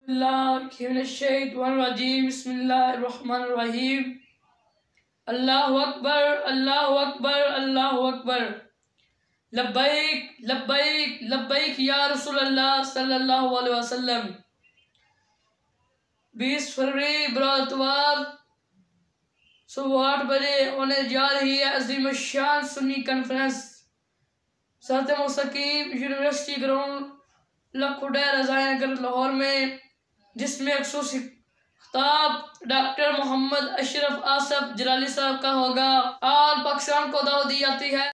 बिस्मिल्लाहिर्रहमानिर्रहीम। अल्लाहु अकबर, अल्लाहु अकबर, अल्लाहु अकबर। लब्बैक लब्बैक लब्बैक या रसूल अल्लाह सल्लल्लाहु अलैहि वसल्लम। 20 फरवरी बृहस्पतिवार सुबह 8 बजे होने जा रही है अजीम शान Sunni conference Sirat Mustaqeem university ground Lakhuda Razainagar Lahore में, जिसमें खुसूसी खिताब डॉक्टर मोहम्मद अशरफ आसफ जलाली साहब का होगा। आल पाकिस्तान को दावत दी जाती है।